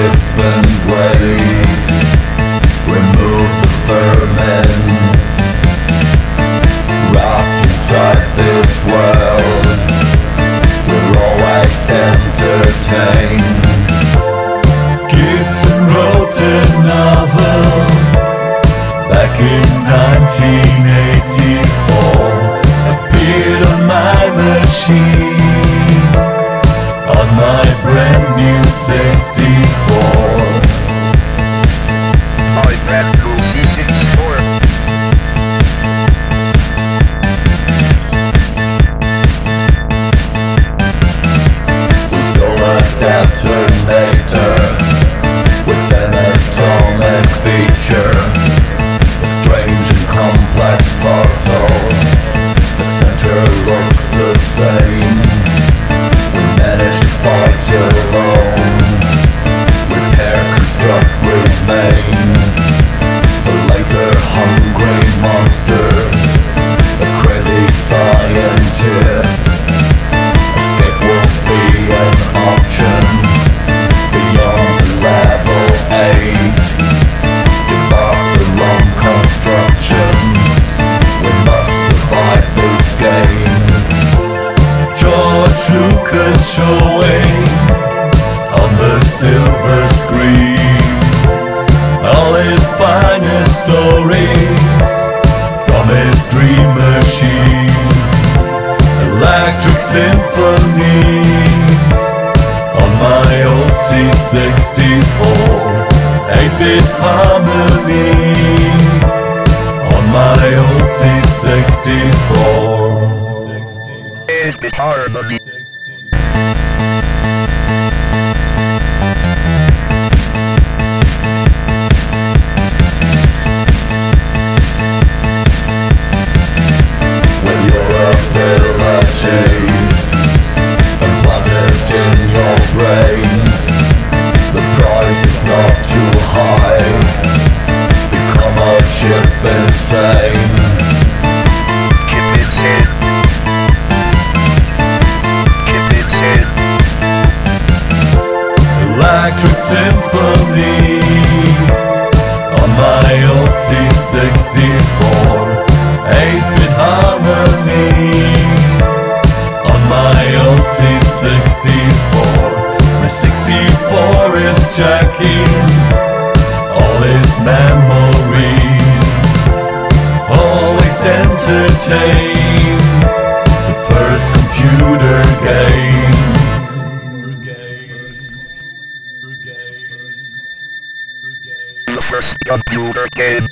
different ways. Remove the vermin wrapped inside this world. We're always entertained. Gibson wrote a novel back in 1984. Appeared on my machine, on my brand new 64. My brand new 64. We stole a detonator with an atomic feature, a strange and complex puzzle. The center looks the same. We managed to fight alone. Repair, construct, remain. The laser-hungry monsters, the crazy scientists. Escape will be an option beyond level 8. Give up the wrong construction. We must survive this game. George Lucas showing on the silver screen all his finest stories from his dream machine. Electric symphonies on my old C64. 8-bit harmony on my old C64. 8-bit harmony. With your abilities implanted in your brains, the price is not too high. Become a chip insane. Chip insane. Chip insane. Electric symphonies on my old C64. 8-bit harmony on my old C64. My 64 is checking all his memories. Always entertain the first computer games. The first computer game.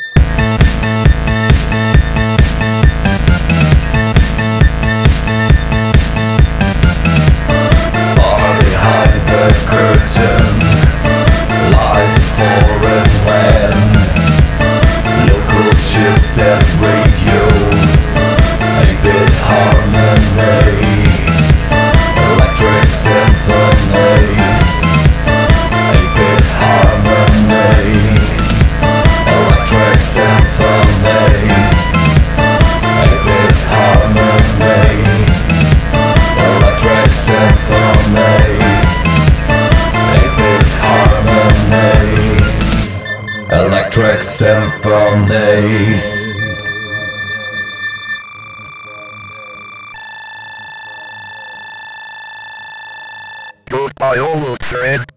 Behind the curtain lies a foreign land. Local chips and radio, 8-bit harmony, electric symphonies. 8-bit harmony, electric symphonies. 8-bit harmony, electric symphonies. 8-bit harmony, electric symphonies. Goodbye, old friend.